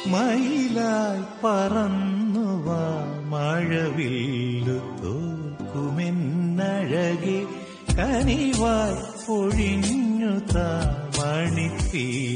മയിലായി പറന്നുവാ മഴവില്ലു തോൽക്കുമെന്നഴകെ കനിവായി പൊഴിഞ്ഞു താ മണിപ്പീലി